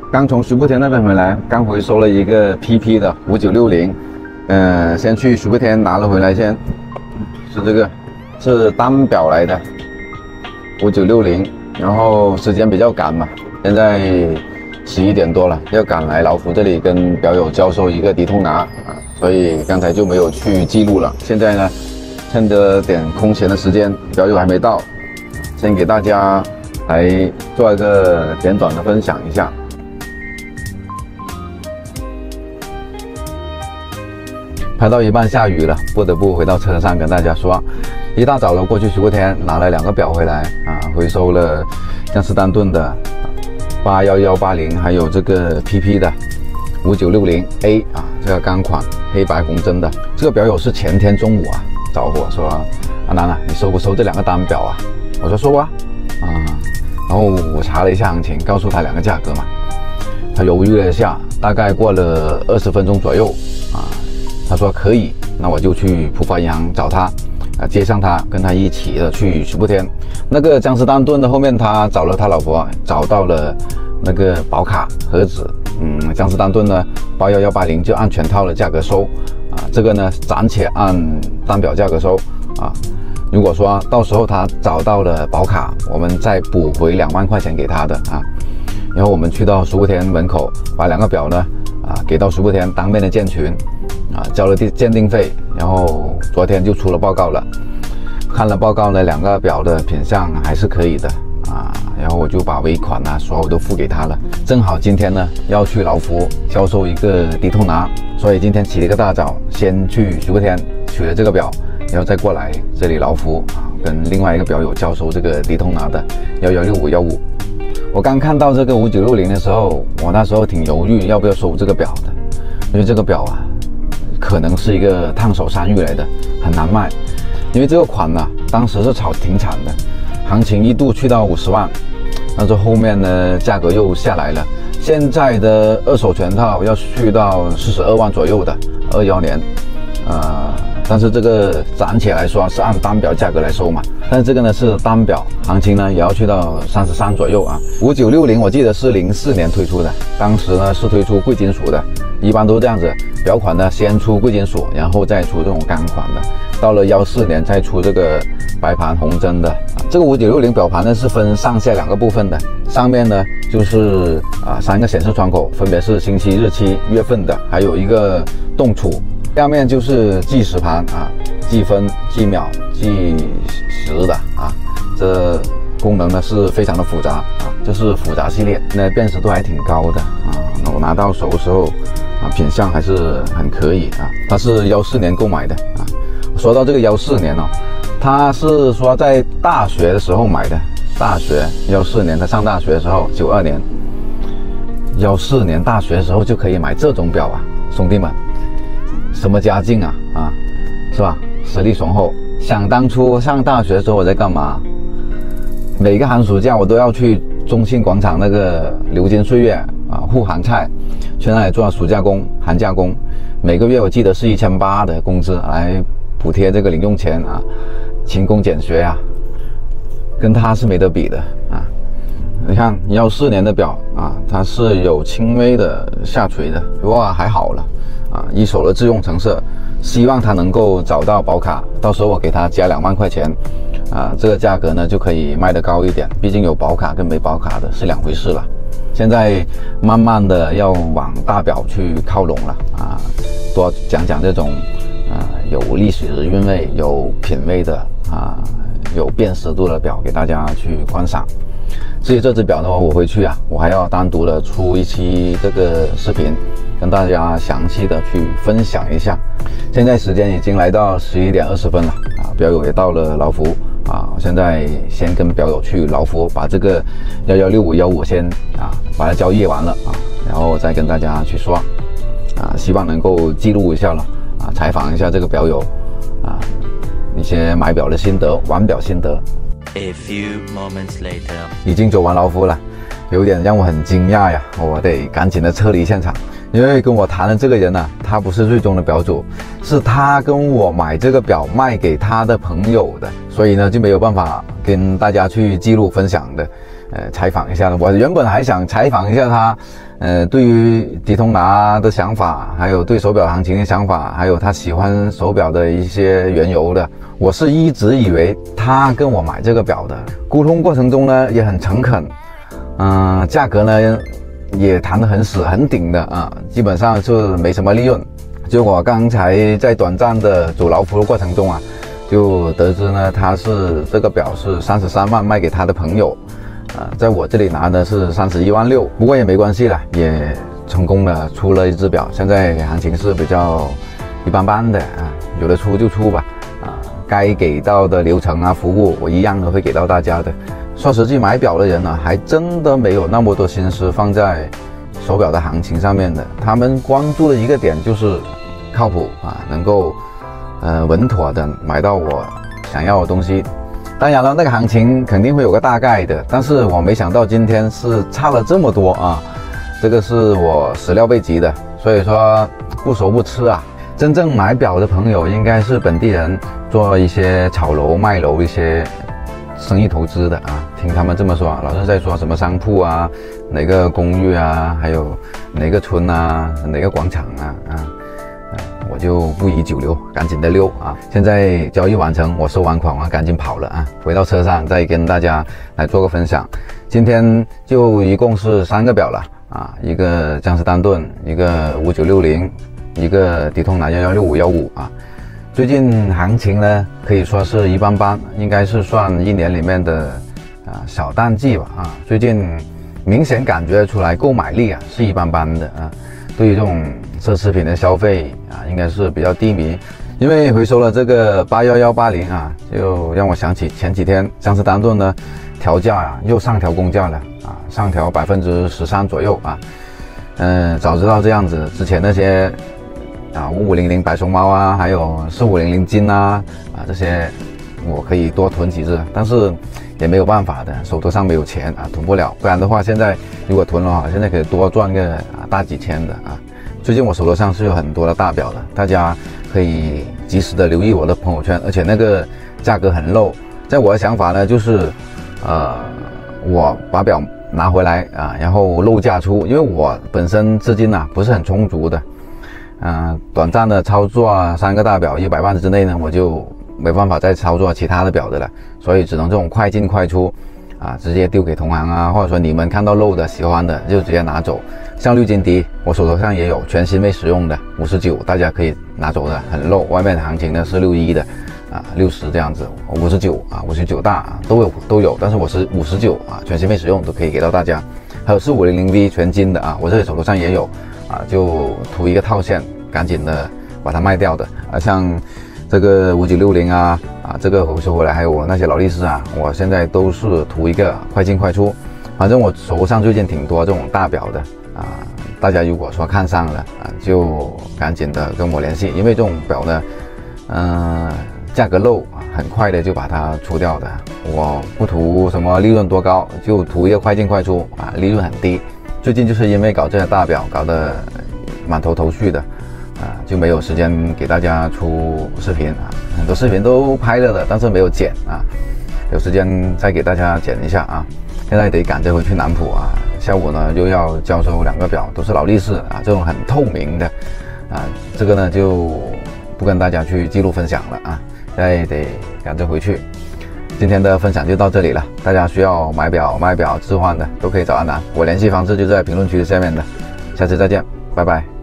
刚从徐福田那边回来，刚回收了一个 PP 的5960，先去徐福田拿了回来先，是这个，是单表来的5960，然后时间比较赶嘛，现在11点多了，要赶来老福这里跟表友交收一个迪通拿啊，所以刚才就没有去记录了。现在呢，趁着点空闲的时间，表友还没到，先给大家来做一个简短的分享一下。拍到一半下雨了，不得不回到车上跟大家说，一大早的过去徐福田拿了2个表回来啊，回收了江诗丹顿的81180，还有这个 PP 的5960A 啊，这个钢款黑白红针的。这个表友是前天中午啊找我说，阿南啊，你收不收这2个单表啊？我说收啊，然后我查了一下行情，告诉他2个价格嘛，他犹豫了一下，大概过了20分钟左右啊。他说可以，那我就去浦发银行找他，接上他，跟他一起的去徐福田。那个江诗丹顿的后面，他找了他老婆，找到了那个保卡盒子。江诗丹顿呢81180就按全套的价格收啊，这个呢暂且按单表价格收啊。如果说到时候他找到了保卡，我们再补回2万块钱给他的啊。然后我们去到徐福田门口，把2个表呢给到徐福田当面的建群。交了鉴定费，然后昨天就出了报告了。看了报告呢，2个表的品相还是可以的啊。然后我就把尾款所有都付给他了。正好今天呢要去老福销售一个迪通拿，所以今天起了一个大早，先去徐福田取了这个表，然后再过来这里老福跟另外一个表友交收这个迪通拿的116515。我刚看到这个5960的时候，我那时候挺犹豫要不要收这个表的，因为这个表可能是一个烫手山芋来的，很难卖。因为这个款当时是炒挺惨的，行情一度去到50万，但是后面呢价格又下来了。现在的二手全套要去到42万左右的21年，但是这个暂且来说是按单表价格来收嘛，但是这个呢是单表，行情呢也要去到33左右啊。5960我记得是04年推出的，当时呢是推出贵金属的，一般都是这样子，表款呢先出贵金属，然后再出这种钢款的，到了14年再出这个白盘红针的。这个5960表盘呢是分上下2个部分的，上面呢就是3个显示窗口，分别是星期、日期、月份的，还有一个动储。下面就是计时盘计分、计秒、计时的这功能呢是非常的复杂这是复杂系列，那辨识度还挺高的那我拿到手的时候品相还是很可以它是14年购买的说到这个14年他是说在大学的时候买的，大学14年他上大学的时候92年，14年大学的时候就可以买这种表兄弟们。什么家境是吧？实力雄厚。想当初上大学的时候我在干嘛？每个寒暑假我都要去中信广场那个流金岁月沪杭菜，去那里做暑假工、寒假工，每个月我记得是1800的工资来补贴这个零用钱勤工俭学跟他是没得比的你看14年的表它是有轻微的下垂的，不过还好了一手的自用成色，希望他能够找到保卡，到时候我给他加2万块钱这个价格呢就可以卖得高一点，毕竟有保卡跟没保卡的是2回事了。现在慢慢的要往大表去靠拢了多讲讲这种有历史韵味、有品味的有辨识度的表给大家去观赏。至于这只表的话，我回去我还要单独的出一期这个视频，跟大家详细的去分享一下。现在时间已经来到11点20分了表友也到了老福我现在先跟表友去老福把这个116515先把它交易完了然后再跟大家去说希望能够记录一下了采访一下这个表友一些买表的心得、玩表心得。 A few moments later， 已经走完老福了，有点让我很惊讶呀，我得赶紧的撤离现场。因为跟我谈的这个人他不是最终的表主，是他跟我买这个表卖给他的朋友的，所以呢就没有办法跟大家去记录分享的。 采访一下的。我原本还想采访一下他，对于迪通拿的想法，还有对手表行情的想法，还有他喜欢手表的一些缘由的。我是一直以为他跟我买这个表的，沟通过程中呢也很诚恳，价格呢也谈得很死很顶的啊，基本上是没什么利润。结果刚才在短暂的走牢服的过程中啊，就得知呢，他是这个表是33万卖给他的朋友，在我这里拿的是31万6，不过也没关系了，也成功的出了一只表。现在行情是比较一般般的啊，有的出就出吧，该给到的流程啊服务我一样的会给到大家的。说实际买表的人呢，还真的没有那么多心思放在手表的行情上面的，他们关注的一个点就是靠谱啊，能够稳妥的买到我想要的东西。当然了，那个行情肯定会有个大概的，但是我没想到今天是差了这么多啊，这个是我始料未及的，所以说不熟不吃啊。真正买表的朋友应该是本地人，做一些炒楼卖楼一些生意投资的啊，听他们这么说，老是在说什么商铺啊，哪个公寓啊，还有哪个村啊，哪个广场我就不宜久留，赶紧的溜啊！现在交易完成，我收完款，我赶紧跑了啊！回到车上再跟大家来做个分享。今天就一共是3个表了啊，一个江诗丹顿，一个5960，一个迪通拿116515啊。最近行情呢可以说是一般般，应该是算一年里面的小淡季吧啊。最近明显感觉出来购买力是一般般的啊。对于这种奢侈品的消费应该是比较低迷。因为回收了这个81180就让我想起前几天江诗丹顿呢调价又上调公价了上调13%左右早知道这样子，之前那些5500白熊猫还有4500金这些我可以多囤几只，但是也没有办法的，手头上没有钱囤不了。不然的话，现在如果囤的话，现在可以多赚个大几千的最近我手头上是有很多的大表的，大家可以及时的留意我的朋友圈，而且那个价格很low。在我的想法呢，就是我把表拿回来然后漏价出，因为我本身资金不是很充足的，短暂的操作3个大表100万之内呢，我就没办法再操作其他的表的了，所以只能这种快进快出直接丢给同行或者说你们看到漏的喜欢的就直接拿走。像绿金迪我手头上也有全新未使用的59，大家可以拿走的，很漏。外面的行情呢是61的60这样子，5959大都有，但是我是59全新未使用都可以给到大家。还有4500V 全金的我这里手头上也有就图一个套现，赶紧的把它卖掉的像这个5960这个回收回来，还有那些劳力士我现在都是图一个快进快出。反正我手上最近挺多这种大表的大家如果说看上了就赶紧的跟我联系，因为这种表呢价格low很快的就把它出掉的。我不图什么利润多高，就图一个快进快出利润很低。最近就是因为搞这些大表搞得满头绪的就没有时间给大家出视频很多视频都拍了的，但是没有剪有时间再给大家剪一下现在得赶着回去南浦下午呢又要交收2个表，都是劳力士这种很透明的这个呢就不跟大家去记录分享了现在得赶着回去。今天的分享就到这里了，大家需要买表卖表置换的都可以找阿南，我联系方式就在评论区下面的。下次再见，拜拜。